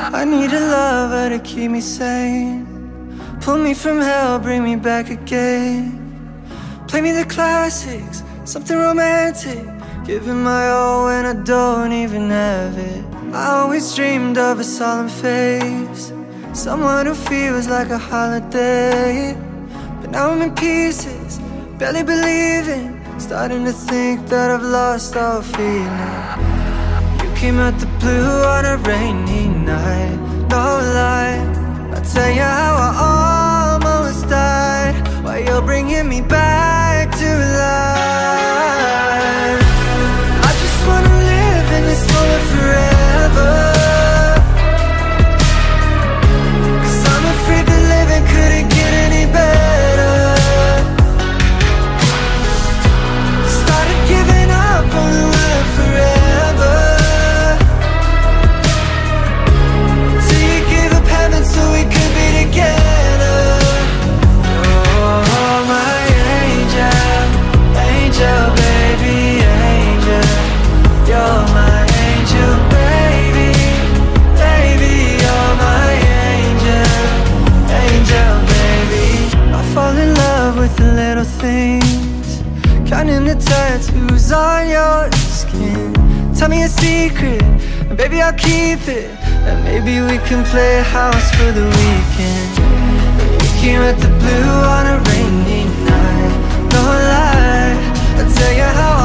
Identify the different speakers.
Speaker 1: I need a lover to keep me sane, pull me from hell, bring me back again. Play me the classics, something romantic, giving my all when I don't even have it. I always dreamed of a solemn face, someone who feels like a holiday. But now I'm in pieces, barely believing, starting to think that I've lost all feeling. You came out the blue on a rainy night, no lie, I'll tell you how I almost died, while you're bringing me back to life. I just wanna live in this moment forever, 'cause I'm afraid that living couldn't get any better. Started giving up on the word forever, till you gave up heaven so we could be together. Oh, my angel, angel, baby, angel. You're my angel, baby, baby. You're my angel, angel, baby. I fall in love with the little things, counting the tattoos on your skin. Tell me a secret, and baby I'll keep it, and maybe we can play house for the weekend. We came at the blue on a rainy night, no lie, I'll tell you how